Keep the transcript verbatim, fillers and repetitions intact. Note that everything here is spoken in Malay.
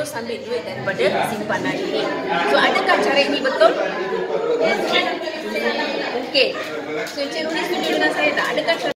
terus ambil duit daripada simpanan ini. So adakah cara ini betul? Mungkin. So Encik Ruli setuju dengan saya tak? Adakah cara